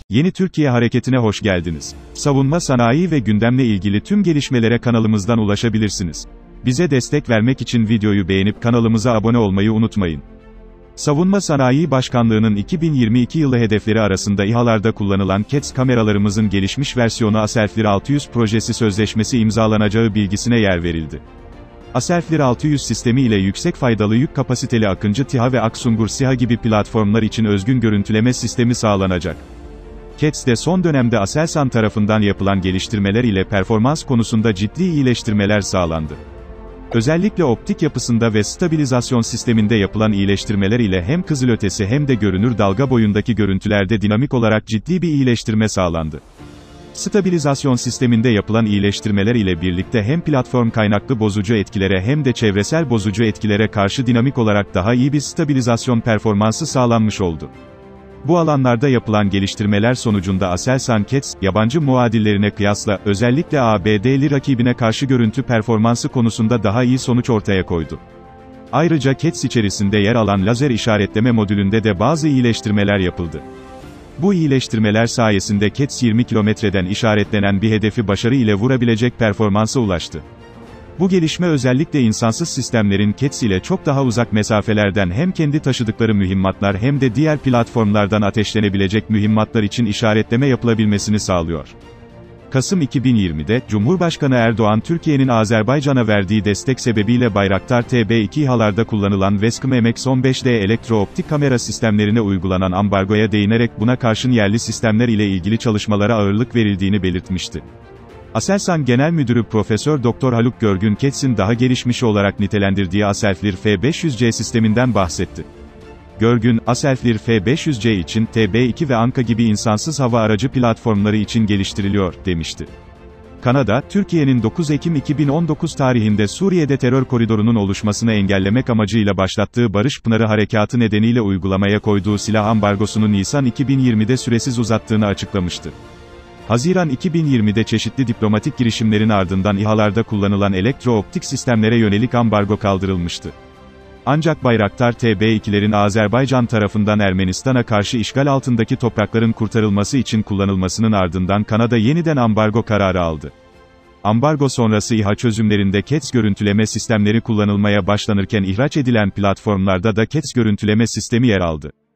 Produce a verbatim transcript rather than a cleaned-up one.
Yeni Türkiye Hareketi'ne hoş geldiniz. Savunma sanayi ve gündemle ilgili tüm gelişmelere kanalımızdan ulaşabilirsiniz. Bize destek vermek için videoyu beğenip kanalımıza abone olmayı unutmayın. Savunma Sanayi Başkanlığı'nın iki bin yirmi iki yılı hedefleri arasında İHA'larda kullanılan C A T S kameralarımızın gelişmiş versiyonu Aselflir altı yüz projesi sözleşmesi imzalanacağı bilgisine yer verildi. Aselflir altı yüz sistemi ile yüksek faydalı yük kapasiteli Akıncı TİHA ve Aksungur SİHA gibi platformlar için özgün görüntüleme sistemi sağlanacak. C A T S'de son dönemde Aselsan tarafından yapılan geliştirmeler ile performans konusunda ciddi iyileştirmeler sağlandı. Özellikle optik yapısında ve stabilizasyon sisteminde yapılan iyileştirmeler ile hem kızılötesi hem de görünür dalga boyundaki görüntülerde dinamik olarak ciddi bir iyileştirme sağlandı. Stabilizasyon sisteminde yapılan iyileştirmeler ile birlikte hem platform kaynaklı bozucu etkilere hem de çevresel bozucu etkilere karşı dinamik olarak daha iyi bir stabilizasyon performansı sağlanmış oldu. Bu alanlarda yapılan geliştirmeler sonucunda Aselsan C A T S, yabancı muadillerine kıyasla, özellikle A B D'li rakibine karşı görüntü performansı konusunda daha iyi sonuç ortaya koydu. Ayrıca C A T S içerisinde yer alan lazer işaretleme modülünde de bazı iyileştirmeler yapıldı. Bu iyileştirmeler sayesinde C A T S yirmi kilometreden işaretlenen bir hedefi başarı ile vurabilecek performansa ulaştı. Bu gelişme özellikle insansız sistemlerin C A T S ile çok daha uzak mesafelerden hem kendi taşıdıkları mühimmatlar hem de diğer platformlardan ateşlenebilecek mühimmatlar için işaretleme yapılabilmesini sağlıyor. Kasım iki bin yirmide, Cumhurbaşkanı Erdoğan Türkiye'nin Azerbaycan'a verdiği destek sebebiyle Bayraktar T B iki İHA'larda kullanılan Veskım M X on beş D elektro-optik kamera sistemlerine uygulanan ambargoya değinerek buna karşın yerli sistemler ile ilgili çalışmalara ağırlık verildiğini belirtmişti. Aselsan Genel Müdürü Profesör Doktor Haluk Görgün C A T S'in daha gelişmişi olarak nitelendirdiği Aselflir F beş yüz C sisteminden bahsetti. Görgün, Aselflir F beş yüz C için T B iki ve Anka gibi insansız hava aracı platformları için geliştiriliyor, demişti. Kanada, Türkiye'nin dokuz Ekim iki bin on dokuz tarihinde Suriye'de terör koridorunun oluşmasını engellemek amacıyla başlattığı Barış Pınarı Harekatı nedeniyle uygulamaya koyduğu silah ambargosunu Nisan iki bin yirmide süresiz uzattığını açıklamıştı. Haziran iki bin yirmide çeşitli diplomatik girişimlerin ardından İHA'larda kullanılan elektro-optik sistemlere yönelik ambargo kaldırılmıştı. Ancak Bayraktar T B ikilerin Azerbaycan tarafından Ermenistan'a karşı işgal altındaki toprakların kurtarılması için kullanılmasının ardından Kanada yeniden ambargo kararı aldı. Ambargo sonrası İHA çözümlerinde C A T S görüntüleme sistemleri kullanılmaya başlanırken ihraç edilen platformlarda da C A T S görüntüleme sistemi yer aldı.